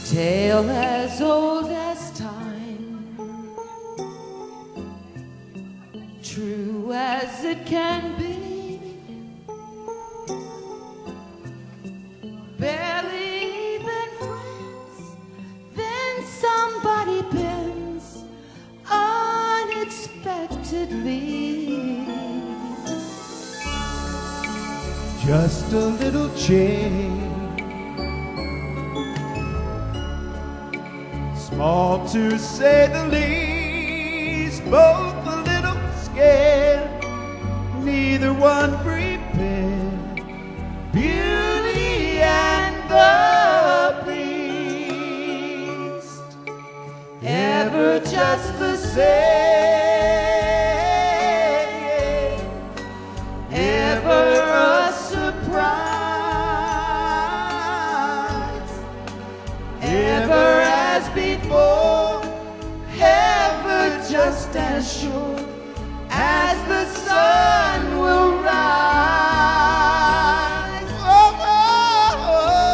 tale as old as time, true as it can be. Barely even friends, then somebody bends unexpectedly. Just a little change, small to say the least, both a little scared, neither one prepared. Beauty and the Beast, ever just the same, ever a surprise, ever as before, ever just as sure as the sun will rise. Oh, oh,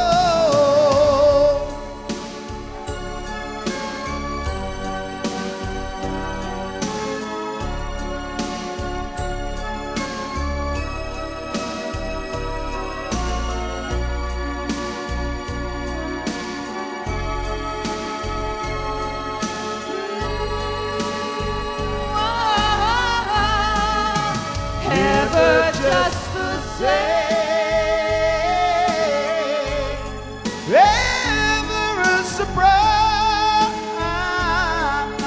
ever just the same, ever a surprise,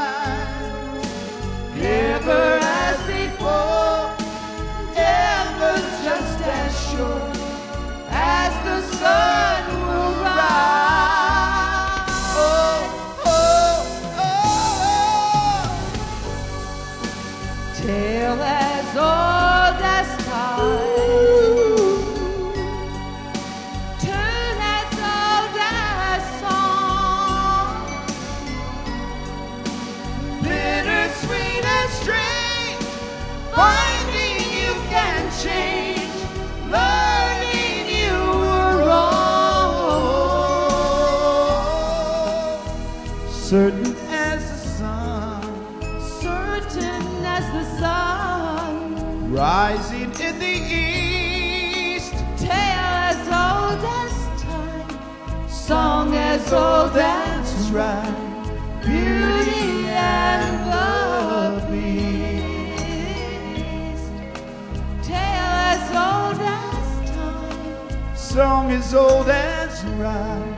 ever as before, ever just as sure as the sun will rise. Oh, oh, oh, oh. Tale as old as time, tune as old as song, bittersweet and strange, finding you can change, learning you were wrong. Certain as the sun, certain as the sun, rising in the east. Tale as old as time, song as old as right, beauty and the Beast. Tale as old as time, song as old as right.